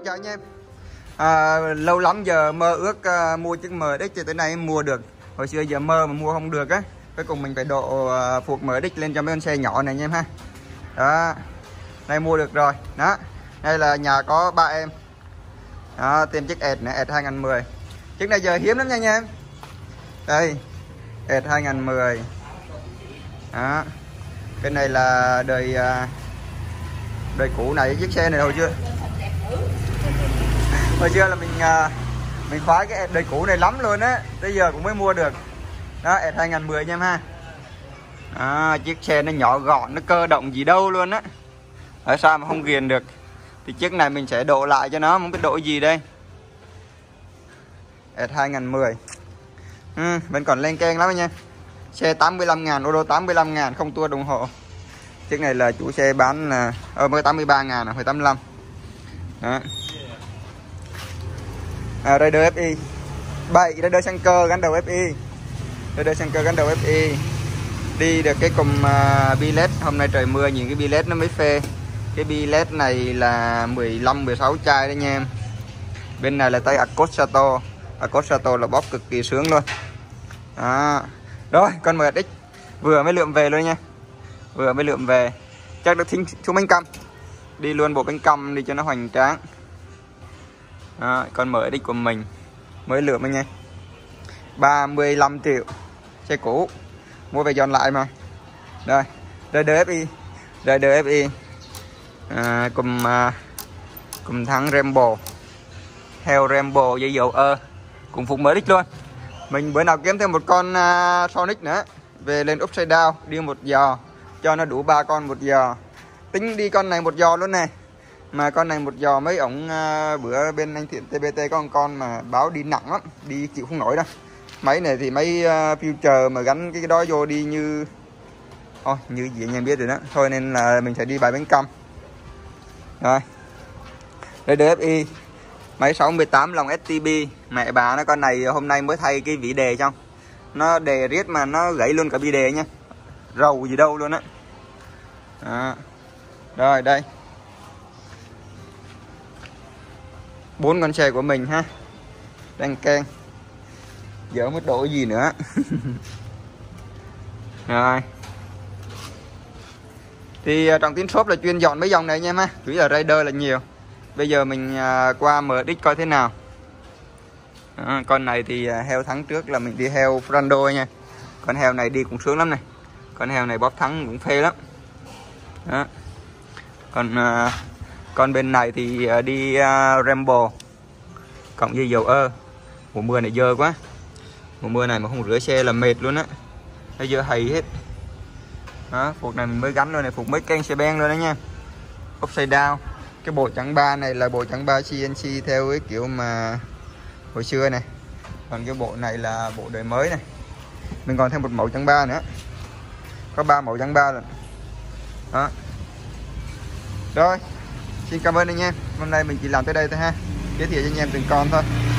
chào anh em. Lâu lắm giờ mơ ước mua chiếc MX cho tới nay em mua được. Hồi xưa giờ mơ mà mua không được á, cuối cùng mình phải độ phuộc MX lên cho mấy con xe nhỏ này anh em ha. Đó, đây mua được rồi. Đó, đây là nhà có ba em. Đó, tìm chiếc Edge này, Edge 2010. Chiếc này giờ hiếm lắm nha anh em. Đây, Edge 2010. Đó, cái này là đời cũ này, chiếc xe này hồi xưa là mình khoái cái đời cũ này lắm luôn á, tới giờ cũng mới mua được. Đó, Edge 2010 nha em ha. Đó, chiếc xe nó nhỏ gọn, nó cơ động gì đâu luôn á. Ở sao mà không ghiền được. Thì chiếc này mình sẽ độ lại cho nó, không biết độ gì đây. Edge 2010. Vẫn còn lên keng lắm anh em. Xe 85.000, ô tô 85.000, không tua đồng hồ. Chiếc này là chủ xe bán là mới 83.000 à, phải 85. Đó. Raider FI 7, Raider sang cơ gắn đầu FI. Raider sang cơ gắn đầu FI. Đi được cái cùm billet. Hôm nay trời mưa nhìn cái billet nó mới phê. Cái billet này là 15-16 chai đấy nha em. Bên này là tay Accosato. Accosato là bóp cực kỳ sướng luôn. Đó. Rồi, con MX vừa mới lượm về luôn nha. Vừa mới lượm về. Chắc được thính xuống bánh căm. Đi luôn bộ bánh căm đi cho nó hoành tráng. Đó, con MX của mình mới lượm anh nha. 35 triệu. Xe cũ. Mua về dọn lại mà. Đây, Raider FI. Raider FI. Cùng thắng Rambo. Theo Rambo dây dầu cùng phục MX luôn. Mình bữa nào kiếm thêm một con Sonic nữa, về lên upside down đi một giò cho nó đủ 3 con một giò. Tính đi con này một giò luôn nè. Mà con này một giò mấy ổng bữa bên anh Thiện TBT có một con mà báo đi nặng lắm, đi chịu không nổi đâu. Máy này thì máy future mà gắn cái đó vô đi như như gì anh em biết rồi đó. Thôi nên là mình sẽ đi bài bánh căm. Rồi. Raider FI. Máy 68 lòng STB. Mẹ bà nó, con này hôm nay mới thay cái vỉ đề trong. Nó đề riết mà nó gãy luôn cả bi đề nha. Rầu gì đâu luôn á. Đó. Rồi đây. 4 con xe của mình ha. Đang keng. Giờ mới đổi gì nữa. Rồi. Thì Trọng Tín shop là chuyên dọn mấy dòng này nha em ha. Chủ yếu là Raider là nhiều. Bây giờ mình qua MX coi thế nào. Đó, con này thì heo tháng trước là mình đi heo Frando nha. Con heo này đi cũng sướng lắm này. Con heo này bóp thắng cũng phê lắm. Đó. Con bên này thì đi Rambo cộng dây dầu mùa mưa này dơ quá. Mùa mưa này mà không rửa xe là mệt luôn á. Nó dơ hầy hết. Đó, phục này mình mới gắn luôn này, phục mấy kênh xe ben luôn đó nha. Upside down. Cái bộ chắn 3 này là bộ chắn 3 CNC theo cái kiểu mà hồi xưa này. Còn cái bộ này là bộ đời mới này. Mình còn thêm một mẫu chắn 3 nữa. Có 3 mẫu chắn 3 rồi. Đó. Rồi, xin cảm ơn anh em. Hôm nay mình chỉ làm tới đây thôi ha. Giới thiệu cho anh em từng con thôi.